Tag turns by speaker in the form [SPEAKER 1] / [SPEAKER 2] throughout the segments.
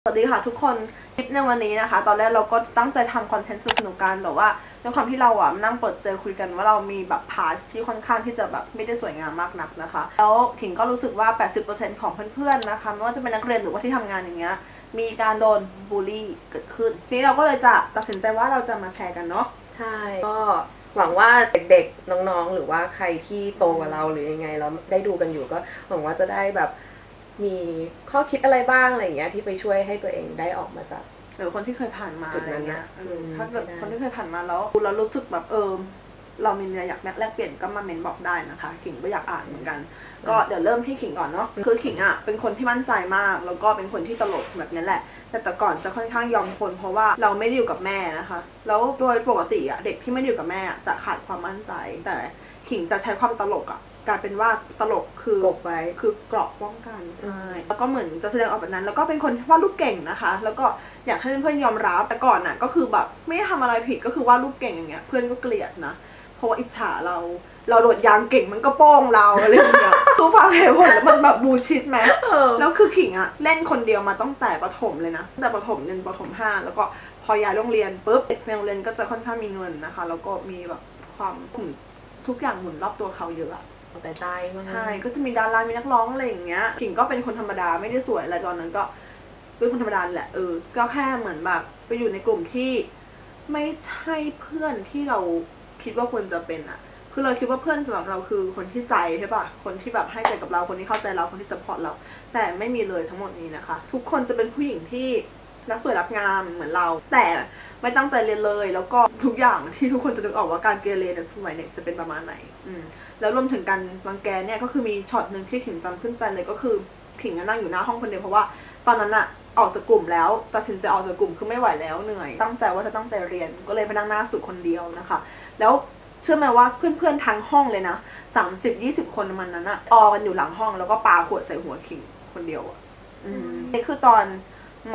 [SPEAKER 1] สวัสดีค่ะทุกคนคลิปในวันนี้นะคะตอนแรกเราก็ตั้งใจทำคอนเทนต์สนุกๆกันแต่ว่าด้วยความที่เรานั่งเปิดเจอคุยกันว่าเรามีแบบพาสที่ค่อนข้างที่จะแบบไม่ได้สวยงามมากนักนะคะแล้วถิงก็รู้สึกว่า 80% ของเพื่อนๆนะคะไม่ว่าจะเป็นนักเรียนหรือว่าที่ทำงานอย่างเงี้ยมีการโดนบูลลี่เกิดขึ้นทีนี้เราก็เลยจะตัดสินใจว่าเราจะมาแชร์กันเนาะ
[SPEAKER 2] ใช่ก็หวังว่าเด็กๆน้องๆหรือว่าใครที่โตกว่าเราหรือยังไงเราได้ดูกันอยู่ก็หวังว่าจะได้แบบมีข้อคิดอะไรบ้างอะไรอย่างเงี้ยที่ไปช่วยให้ตัวเองได้ออกมาจาก
[SPEAKER 1] หรือคนที่เคยผ่านมา
[SPEAKER 2] จุดนั้นนะ
[SPEAKER 1] ถ้าเกิดคนที่เคยผ่านมาแล้วเรารู้สึกแบบเรามีอะไรอยากแลกเปลี่ยนก็มาเมนบอกได้นะคะขิงก็อยากอ่านเหมือนกันก็เดี๋ยวเริ่มที่ขิงก่อนเนาะคือขิงเป็นคนที่มั่นใจมากแล้วก็เป็นคนที่ตลกแบบนี้แหละแต่ก่อนจะค่อนข้างยอมคนเพราะว่าเราไม่ได้อยู่กับแม่นะคะแล้วโดยปกติเด็กที่ไม่ได้อยู่กับแม่จะขาดความมั่นใจแต่ขิงจะใช้ความตลกกลายเป็นว่าตลกคือก
[SPEAKER 2] บไว้
[SPEAKER 1] คือเกราะป้องกันใช่แล้วก็เหมือนจะแสดงออกแบบนั้นแล้วก็เป็นคนวาดรูปเก่งนะคะแล้วก็อยากให้เพื่อนๆยอมรับแต่ก่อนก็คือแบบไม่ทำอะไรผิดก็คือวาดรูปเก่งอย่างเงี้ยเพื่อนก็เกลียดนะเพราะว่าอิจฉาเราโดดยางเก่งมันก็โป้งเราอะไรอย่างเงี้ยคือฟังเหตุผลแล้วมันแบบบูชิดไหมแล้วคือขิงเล่นคนเดียวมาตั้งแต่ประถมเลยนะตั้งแต่ประถม1ประถม5แล้วก็พอย้ายโรงเรียนปุ๊บโรงเรียนก็จะค่อนข้างมีเงินนะคะแล้วก็มีแบบความทุกอย่างหมุนรอบตัวเขาเยอะ
[SPEAKER 2] แต่ใจ
[SPEAKER 1] ใช่ก็จะมีดารามีนักร้องอะไรอย่างเงี้ยขิงก็เป็นคนธรรมดาไม่ได้สวยอะไรตอนนั้นก็เป็นคนธรรมดาแหละก็แค่เหมือนแบบไปอยู่ในกลุ่มที่ไม่ใช่เพื่อนที่เราคิดว่าควรจะเป็นคือเราคิดว่าเพื่อนสำหรับเราคือคนที่ใจใช่ป่ะคนที่แบบให้ใจกับเราคนที่เข้าใจเราคนที่ซัพพอร์ตเราแต่ไม่มีเลยทั้งหมดนี้นะคะทุกคนจะเป็นผู้หญิงที่รักสวยรักงามเหมือนเราแต่ไม่ตั้งใจเรียนเลยแล้วก็ทุกอย่างที่ทุกคนจะนึกออกว่าการเกเรในสมัยเด็กจะเป็นประมาณไหนแล้วรวมถึงการรังแกเนี่ยก็คือมีช็อตหนึ่งที่ขิงจำขึ้นใจเลยก็คือขิงนั่งอยู่หน้าห้องคนเดียวเพราะว่าตอนนั้นออกจากกลุ่มแล้วตัดสินใจออกจากกลุ่มคือไม่ไหวแล้วเหนื่อยตั้งใจว่าจะตั้งใจเรียนก็เลยไปนั่งหน้าสุดคนเดียวนะคะแล้วเชื่อไหมว่าเพื่อนๆทั้งห้องเลยนะ30-20 คนมันนั้นออกันอยู่หลังห้องแล้วก็ปาขวดใส่หัวขิงคนเดียวนี่คือตอนม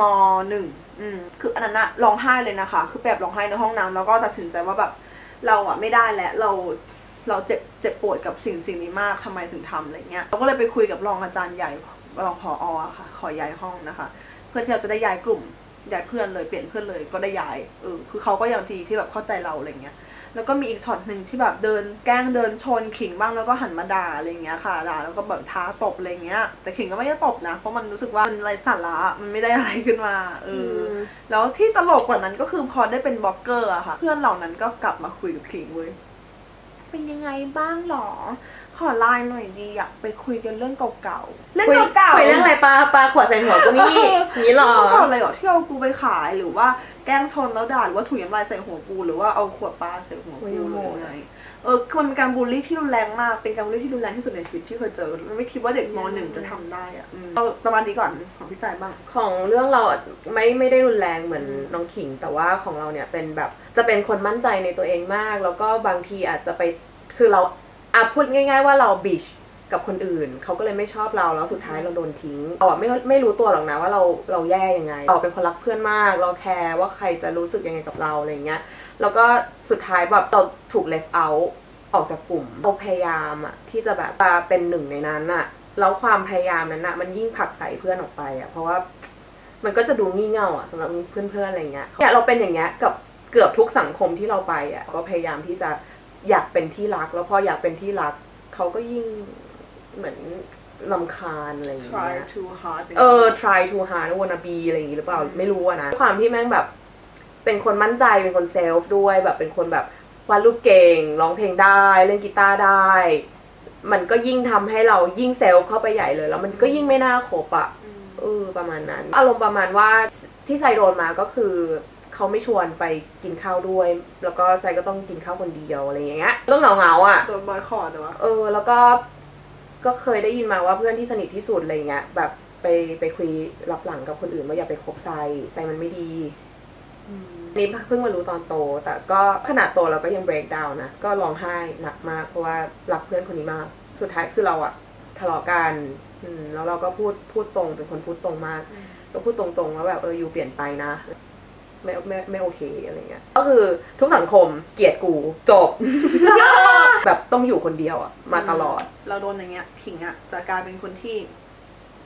[SPEAKER 1] .1คืออันนั้นร้องไห้เลยนะคะคือแบบร้องไห้ในห้องน้ำแล้วก็ตัดสินใจว่าแบบเราไม่ได้แล้วเราเจ็บปวดกับสิ่งนี้มากทำไมถึงทำอะไรเงี้ยเราก็เลยไปคุยกับรองอาจารย์ใหญ่รองผอ.ค่ะขอย้ายห้องนะคะเพื่อที่เราจะได้ย้ายกลุ่มย้ายเพื่อนเลยเปลี่ยนเพื่อนเลยก็ได้ย้ายคือเขาก็อย่างดีที่แบบเข้าใจเราอะไรเงี้ยแล้วก็มีอีกช็อตหนึ่งที่แบบแกล้งเดินชนขิงบ้างแล้วก็หันมาด่าอะไรเงี้ยค่ะด่าแล้วก็แบบท้าตบอะไรเงี้ยแต่ขิงก็ไม่ได้ตบนะเพราะมันรู้สึกว่ามันไร้สาระมันไม่ได้อะไรขึ้นมาแล้วที่ตลกกว่านั้นก็คือพอได้เป็นบล็อกเกอร์ค่ะเพื่อนเหล่านั้นก็กลับมาคุยกับขิงเว้ยเป็นยังไงบ้างหรอขอไลน์หน่อยดีอยากไปคุยกันเรื่องเก่าๆเรื่องเก่า
[SPEAKER 2] คุยเรื่องอะไรปลาขวดใส่หัวกูนี่นี่หรอ
[SPEAKER 1] เก่าอะไรหรอที่เอากูไปขายหรือว่าแกล้งชนแล้วด่าหรือว่าถุยน้ำลายใส่หัวกูหรือว่าเอาขวดปลาใส่หัวกูหรือยังไงมันเป็นการบูลลี่ที่รุนแรงมากเป็นการบูลลี่ที่รุนแรงที่สุดในชีวิตที่เคยเจอไม่คิดว่าเด็กม.1จะทำได้ประมาณนี้ก่อนของพี่ใจบ้าง
[SPEAKER 2] ของเรื่องเราไม่ได้รุนแรงเหมือนน้องขิงแต่ว่าของเราเนี่ยเป็นแบบจะเป็นคนมั่นใจในตัวเองมากแล้วก็บางทีอาจจะไปคือเราพูดง่ายๆว่าเราบิชกับคนอื่นเขาก็เลยไม่ชอบเราแล้วสุดท้ายเราโดนทิ้งเราไม่รู้ตัวหรอกนะว่าเราแย่ยังไงเราเป็นคนรักเพื่อนมากเราแคร์ว่าใครจะรู้สึกยังไงกับเราอะไรเงี้ยแล้วก็สุดท้ายแบบเราถูกเลฟเอาออกจากกลุ่มเราพยายามที่จะแบบเป็นหนึ่งในนั้นแล้วความพยายามนั้นมันยิ่งผลักใส่เพื่อนออกไปเพราะว่ามันก็จะดูงี่เง่าสำหรับเพื่อนๆอะไรเงี้ยเราเป็นอย่างเงี้ยกับเกือบทุกสังคมที่เราไปก็พยายามที่จะอยากเป็นที่รักแล้วพออยากเป็นที่รักเขาก็ยิ่งเหมือนรำคาญอะไรอย่างเงี้ย
[SPEAKER 1] try too hard
[SPEAKER 2] try too hard wanna be อะไรอย่างงี้หรือเปล่าไม่รู้นะความที่แม่งแบบเป็นคนมั่นใจเป็นคนเซลฟ์ด้วยแบบเป็นคนแบบวาดรูปเก่งร้องเพลงได้เล่นกีตาร์ได้มันก็ยิ่งทำให้เรายิ่งเซลฟ์เข้าไปใหญ่เลยแล้วมันก็ยิ่งไม่น่าคบประมาณนั้นอารมณ์ประมาณว่าที่ไซโดนมาก็คือเขาไม่ชวนไปกินข้าวด้วยแล้วก็ไซก็ต้องกินข้าวคนเดียวอะไรอย่างเงี้ยก็เหงา
[SPEAKER 1] ตัวบอยคอร์ดวะ
[SPEAKER 2] แล้วก็เคยได้ยินมาว่าเพื่อนที่สนิทที่สุดอะไรเงี้ยแบบไปคุยรับหลังกับคนอื่นว่าอย่าไปคบไซมันไม่ดีนี่เพิ่งมารู้ตอนโตแต่ก็ขนาดโตเราก็ยัง break down นะก็ร้องไห้หนักมากเพราะว่ารักเพื่อนคนนี้มากสุดท้ายคือเราทะเลาะกันแล้วเราก็พูดตรงเป็นคนพูดตรงมากก็พูดตรงๆว่าแบบอยู่เปลี่ยนไปนะไม่โอเคอะไรเงี้ยก็คือทุกสังคมเกลียดกูจบ แบบต้องอยู่คนเดียวมาตลอด
[SPEAKER 1] เราโดนอย่างเงี้ยขิงจะกลายเป็นคนที่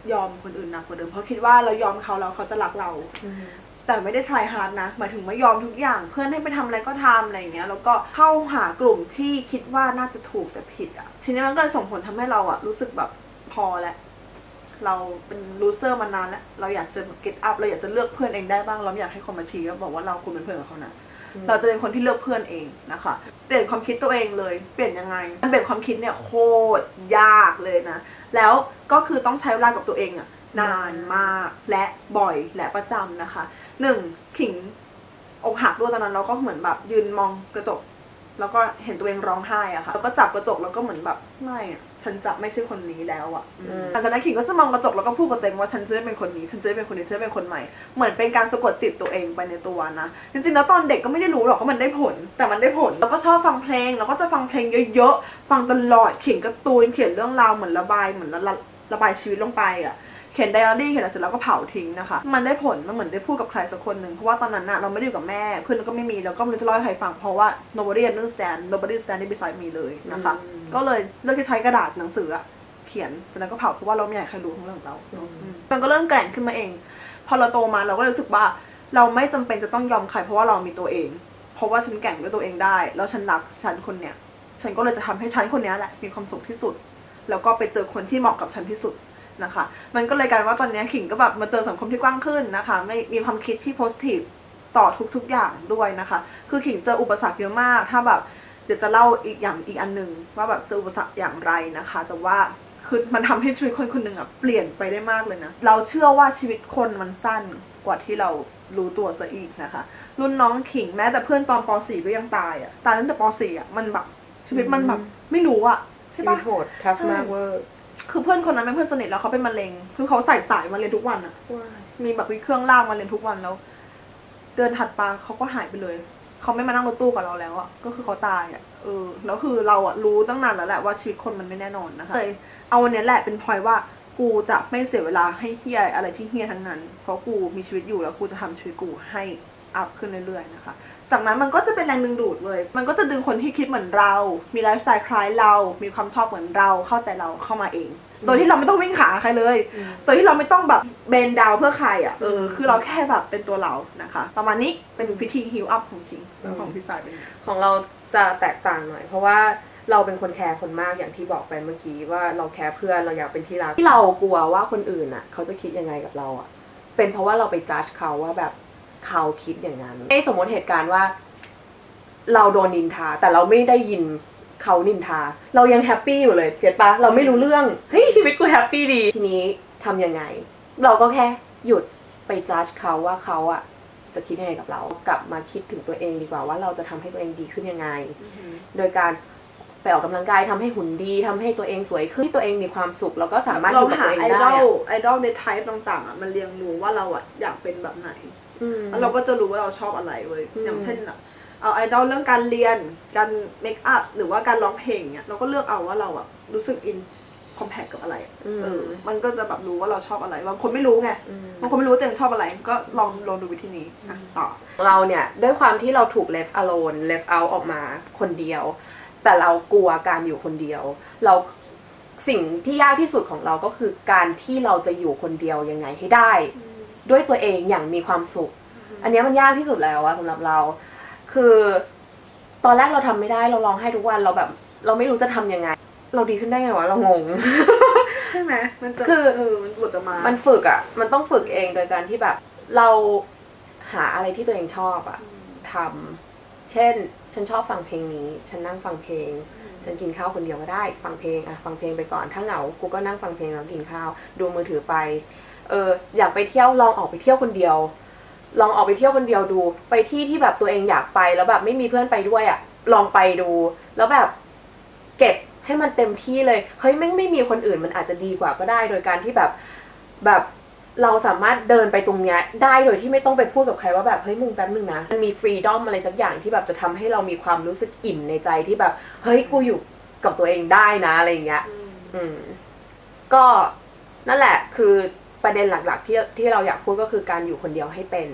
[SPEAKER 1] ยอมคนอื่นหนักกว่าเดิมเพราะคิดว่าเรายอมเขาแล้วเขาจะรักเราแต่ไม่ได้ try hard นะหมายถึงไม่ยอมทุกอย่างเพื่อนให้ไปทำอะไรก็ทำอะไรอย่างเงี้ยแล้วก็เข้าหากลุ่มที่คิดว่าน่าจะถูกแต่ผิดอ่ะทีนี้มันก็เลยส่งผลทำให้เราอ่ะรู้สึกแบบพอแล้วเราเป็นลูเซอร์มานานแล้วเราอยากจะ get up เราอยากจะเลือกเพื่อนเองได้บ้างเราไม่อยากให้คนมาชี้แล้วบอกว่าเราควรเป็นเพื่อนกับเขานะเราจะเป็นคนที่เลือกเพื่อนเองนะคะเปลี่ยนความคิดตัวเองเลยเปลี่ยนยังไงมันเปลี่ยนความคิดเนี่ยโคตรยากเลยนะแล้วก็คือต้องใช้เวลากับตัวเองอะนานมากและบ่อยและประจำนะคะขิงอกหักด้วยตอนนั้นเราก็เหมือนแบบยืนมองกระจกแล้วก็เห็นตัวเองร้องไห้อะค่ะแล้วก็จับกระจกแล้วก็เหมือนแบบไม่อะฉันจะไม่ใช่คนนี้แล้วอะหลังจากนั้นขิงก็จะมองกระจกแล้วก็พูดกับตัวเองว่าฉันจะเป็นคนนี้ฉันจะเป็นคนนี้ฉันจะเป็นคนใหม่เหมือนเป็นการสะกดจิตตัวเองไปในตัวนะจริงๆแล้วตอนเด็กก็ไม่ได้รู้หรอกว่ามันได้ผลแต่มันได้ผลแล้วก็ชอบฟังเพลงแล้วก็จะฟังเพลงเยอะๆฟังตลอดเขียนการ์ตูนเขียนเรื่องราวเหมือนระบายเหมือนระบายชีวิตลงไปอะเขียนไดอารี่เขียนอะไรเสร็จแล้วก็เผาทิ้งนะคะมันได้ผลมันเหมือนได้พูดกับใครสักคนหนึ่งเพราะว่าตอนนั้นน่ะเราไม่ได้อยู่กับแม่เพื่อนก็ไม่มีแล้วก็ไม่รู้จะเล่าให้ใครฟังเพราะว่า nobody understand nobody standing beside me เลยนะคะก็เลยเลือกที่ใช้กระดาษหนังสือเขียนจากนั้นก็เผาเพราะว่าเราไม่อยากใครรู้ของเรื่องของเรามันก็เริ่มแกร่งขึ้นมาเองพอเราโตมาเราก็รู้สึกว่าเราไม่จำเป็นจะต้องยอมใครเพราะว่าเรามีตัวเองเพราะว่าฉันแกร่งด้วยตัวเองได้แล้วฉันรักฉันคนเนี้ยฉันก็เลยจะทำให้ฉันคนนี้แหละมีความสุขที่สุดแล้วก็ไปเจอคนที่เหมาะกับฉันที่สุดนะคะมันก็เลยกลายว่าตอนนี้ขิงก็แบบมาเจอสังคมที่กว้างขึ้นนะคะไม่มีความคิดที่ positive ต่อทุกๆอย่างด้วยนะคะคือขิงเจออุปสรรคเยอะมากถ้าแบบเดี๋ยวจะเล่าอีกอันหนึ่งว่าแบบเจออุปสรรคอย่างไรนะคะแต่ว่าคือมันทำให้ชีวิตคนคนหนึ่งเปลี่ยนไปได้มากเลยนะเราเชื่อว่าชีวิตคนมันสั้นกว่าที่เรารู้ตัวซะอีกนะคะรุ่นน้องขิงแม้แต่เพื่อนตอนป .4 ก็ยังตายตายตั้งแต่ป .4 มันแบบชีวิตมันแบบไม่รู้ใช่ปะ
[SPEAKER 2] โหดทัฟมากเวอร์
[SPEAKER 1] คือเพื่อนคนนั้นเป็นเพื่อนสนิทแล้วเขาเป็นมะเร็งคือเขาใส่สายมาเรียนทุกวันมีแบบมีเครื่องล่างมาเรียนทุกวันแล้วเดือนถัดมาเขาก็หายไปเลยเขาไม่มานั่งรถตู้กับเราแล้วก็คือเขาตายแล้วคือเรารู้ตั้งนานแล้วแหละว่าชีวิตคนมันไม่แน่นอนนะคะเลยเอาวันนี้แหละเป็นพอยว่ากูจะไม่เสียเวลาให้เฮียอะไรที่เฮียทั้งนั้นเพราะกูมีชีวิตอยู่แล้วกูจะทำชีวิตกูให้อัพขึ้นเรื่อยๆนะคะจากนั้นมันก็จะเป็นแรงดึงดูดเลยมันก็จะดึงคนที่คิดเหมือนเรามีไลฟ์สไตล์คล้ายเรามีความชอบเหมือนเราเข้าใจเราเข้ามาเองโดยที่เราไม่ต้องวิ่งขาใครเลยโดยที่เราไม่ต้องแบบเบนดาวเพื่อใครคือเราแค่แบบเป็นตัวเรานะคะประมาณนี้เป็นพิธีฮิลอัพของทิงของพี่สายเป็น
[SPEAKER 2] ของเราจะแตกต่างหน่อยเพราะว่าเราเป็นคนแคร์คนมากอย่างที่บอกไปเมื่อกี้ว่าเราแคร์เพื่อนเราอยากเป็นที่รักที่เรากลัวว่าคนอื่นเขาจะคิดยังไงกับเราเป็นเพราะว่าเราไปจัดเขาว่าแบบเขาคิดอย่างนั้นให้สมมติเหตุการณ์ว่าเราโดนนินทาแต่เราไม่ได้ยินเขานินทาเรายังแฮปปี้อยู่เลยเก็ตปะเราไม่รู้เรื่องเฮ้ยชีวิตกูแฮปปี้ดีทีนี้ทำยังไงเราก็แค่หยุดไปจัดเขาว่าเขาจะคิดยังไงกับเรากลับมาคิดถึงตัวเองดีกว่าว่าเราจะทำให้ตัวเองดีขึ้นยังไงโดยการไปออกกำลังกายทำให้หุ่นดีทำให้ตัวเองสวยขึ้นที่ตัวเองมีความสุขแล้วก็สามารถอยู่กับตัวเองได้
[SPEAKER 1] ไอดอลในไทป์ต่างๆมันเรียงรู้ว่าเราอยากเป็นแบบไหนแล้วเราก็จะรู้ว่าเราชอบอะไรเว้ยอย่างเช่นเอาไอดอลเรื่องการเรียนการเมคอัพหรือว่าการร้องเพลงเนี่ยเราก็เลือกเอาว่าเรารู้สึกอินคอมแพคกับอะไรมันก็จะแบบรู้ว่าเราชอบอะไรบางคนไม่รู้ไงบางคนไม่รู้ตัวเองชอบอะไรก็ลองดูวิธีนี้ต่อ
[SPEAKER 2] เราเนี่ยด้วยความที่เราถูก left alone left out ออกมาคนเดียวแต่เรากลัวการอยู่คนเดียวเราสิ่งที่ยากที่สุดของเราก็คือการที่เราจะอยู่คนเดียวยังไงให้ได้ด้วยตัวเองอย่างมีความสุขอันนี้มันยากที่สุดแล้วสำหรับเราคือตอนแรกเราทำไม่ได้เราร้องไห้ทุกวันเราแบบเราไม่รู้จะทำยังไงเราดีขึ้นได้ไงวะเรางง
[SPEAKER 1] ใช่ไหมมันจะมันปวดจะมา
[SPEAKER 2] มันฝึกมันต้องฝึกเองโดยการที่แบบเราหาอะไรที่ตัวเองชอบทำเช่นฉันชอบฟังเพลงนี้ฉันนั่งฟังเพลงฉันกินข้าวคนเดียวก็ได้ฟังเพลงฟังเพลงไปก่อนถ้าเหงากูก็นั่งฟังเพลงแล้วกินข้าวดูมือถือไปอยากไปเที่ยวลองออกไปเที่ยวคนเดียวลองออกไปเที่ยวคนเดียวดูไปที่แบบตัวเองอยากไปแล้วแบบไม่มีเพื่อนไปด้วยลองไปดูแล้วแบบเก็บให้มันเต็มที่เลยเฮ้ยไม่มีคนอื่นมันอาจจะดีกว่าก็ได้โดยการที่แบบเราสามารถเดินไปตรงเนี้ยได้โดยที่ไม่ต้องไปพูดกับใครว่าแบบเฮ้ยมึงแป๊บนึงนะมันมีฟรีดอมอะไรสักอย่างที่แบบจะทำให้เรามีความรู้สึกอิ่มในใจที่แบบเฮ้ยกูอยู่กับตัวเองได้นะอะไรอย่างเงี้ยก็นั่นแหละคือประเด็นหลักๆที่เราอยากพูดก็คือการอยู่คนเดียวให้เป็น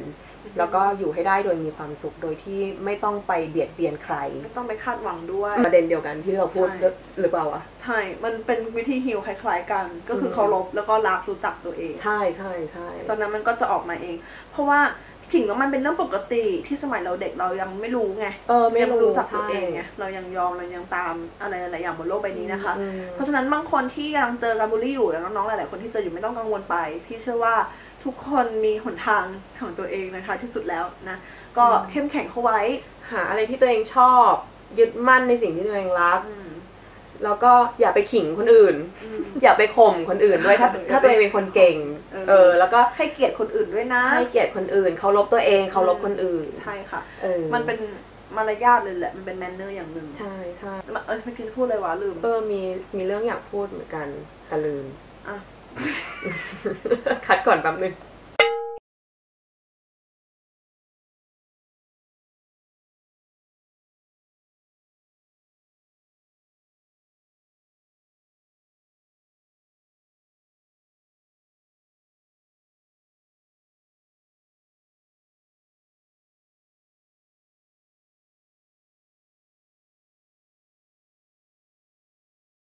[SPEAKER 2] แล้วก็อยู่ให้ได้โดยมีความสุขโดยที่ไม่ต้องไปเบียดเบียนใคร
[SPEAKER 1] ไม่ต้องไปคาดหวังด้วย
[SPEAKER 2] ประเด็นเดียวกันที่เราพูดหรือเปล่าวะ
[SPEAKER 1] ใช่มันเป็นวิธีฮีลคล้ายๆกันก็คือเคารพแล้วก็รักรู้จักตัวเอง
[SPEAKER 2] ใช่ใช่ใช่
[SPEAKER 1] ตอนนั้นมันก็จะออกมาเองเพราะว่าขิงว่ามันเป็นเรื่องปกติที่สมัยเราเด็กเรายังไม่รู้ไง
[SPEAKER 2] ไม่
[SPEAKER 1] รู้จักตัวเองไงเรายังยอมเรายังตามอะไรหลายอย่างบนโลกใบนี้นะคะเพราะฉะนั้นบางคนที่กำลังเจอการบูลลี่อยู่แล้วน้องๆหลายๆคนที่เจออยู่ไม่ต้องกังวลไปพี่เชื่อว่าทุกคนมีหนทางของตัวเองนะคะที่สุดแล้วนะก็เข้มแข็งเข้าไว้
[SPEAKER 2] หาอะไรที่ตัวเองชอบยึดมั่นในสิ่งที่ตัวเองรักแล้วก็อย่าไปขิงคนอื่นอย่าไปข่มคนอื่นด้วยถ้าตัวเองเป็นคนเก่งแล้วก็
[SPEAKER 1] ให้เกียรติคนอื่นด้วยนะ
[SPEAKER 2] ให้เกียรติคนอื่นเคารพตัวเองเคารพคนอื่น
[SPEAKER 1] ใช่ค่ะมันเป็นมารยาทเลยแหละมันเป็นแมนเนอร์อย่างหนึ่ง
[SPEAKER 2] ใช่ใช่
[SPEAKER 1] ไม่คิดจะพูดเลยวะลืม
[SPEAKER 2] มีเรื่องอยากพูดเหมือนกันแต่ลืมคัดก่อนแป๊บนึง